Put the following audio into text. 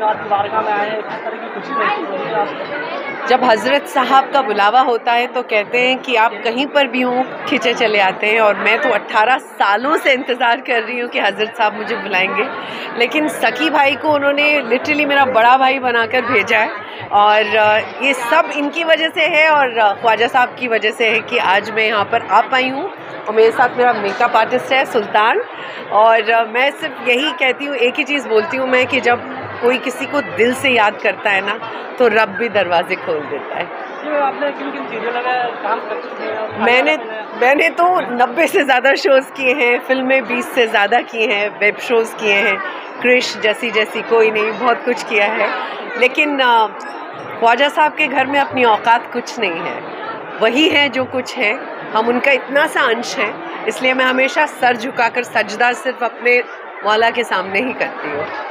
सरकार की बारगाह में आए हैं, किस तरह की खुशी महसूस हो रही है आपको? जब हज़रत साहब का बुलावा होता है तो कहते हैं कि आप कहीं पर भी हों खिंचे चले आते हैं, और मैं तो 18 सालों से इंतज़ार कर रही हूँ कि हज़रत साहब मुझे बुलाएंगे, लेकिन सखी भाई को उन्होंने लिटरली मेरा बड़ा भाई बनाकर भेजा है, और ये सब इनकी वजह से है और ख्वाजा साहब की वजह से है कि आज मैं यहाँ पर आ पाई हूँ। और मेरे साथ मेरा मेकअप आर्टिस्ट है सुल्तान, और मैं सिर्फ यही कहती हूँ, एक ही चीज़ बोलती हूँ मैं कि जब कोई किसी को दिल से याद करता है ना तो रब भी दरवाजे खोल देता है। आपने किन-किन सीरियलों में काम कर चुके हैं? मैंने तो 90 से ज़्यादा शोज़ किए हैं, फिल्में 20 से ज़्यादा की हैं, वेब शोज़ किए हैं, क्रिश जैसी कोई नहीं, बहुत कुछ किया है। लेकिन ख्वाजा साहब के घर में अपनी औकात कुछ नहीं है, वही है जो कुछ है, हम उनका इतना सा अंश हैं, इसलिए मैं हमेशा सर झुकाकर सजदा सिर्फ अपने मौला के सामने ही करती हूँ।